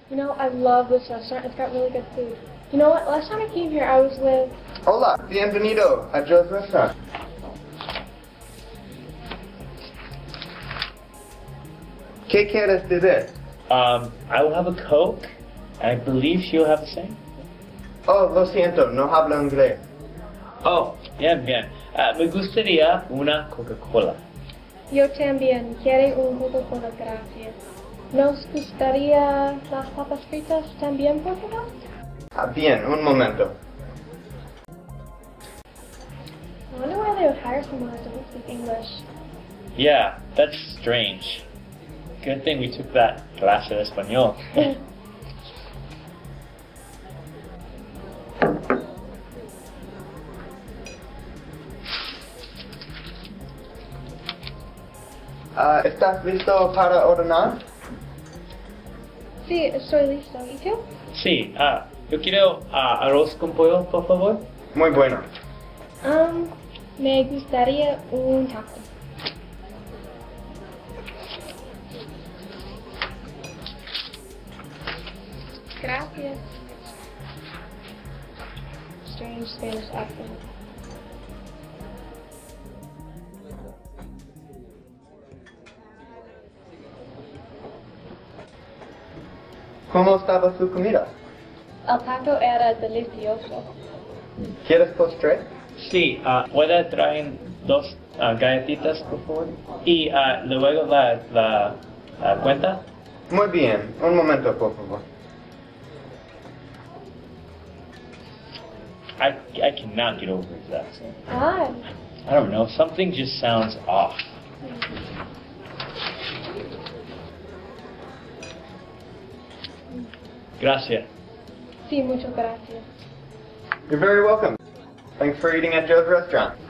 You know, I love this restaurant. It's got really good food. You know what? Last time I came here, I was with... Hola, bienvenido a Joe's Restaurant. ¿Qué quieres beber? I will have a Coke. I believe she'll have the same. Oh, lo siento, no hablo inglés. Oh, bien, bien. Me gustaría una Coca-Cola. Yo también. ¿Quiere un Coca-Cola? Gracias. ¿Nos gustaría las papas fritas también, por favor? Bien, un momento. I wonder why they would hire someone that doesn't speak English. Yeah, that's strange. Good thing we took that clase de español. ¿Estás listo para ordenar? Sí, estoy listo. ¿Y tú? Sí, yo quiero arroz con pollo, por favor. Muy bueno. Me gustaría un taco. Gracias. Strange Spanish accent. ¿Cómo estaba su comida? El taco era delicioso. ¿Quieres postre? Sí, ¿puede traer dos galletitas, por favor? Y luego la cuenta. Muy bien, un momento, por favor. I cannot get over his accent. Ah. I don't know, something just sounds off. Gracias. Sí, muchas gracias. You're very welcome. Thanks for eating at Joe's Restaurant.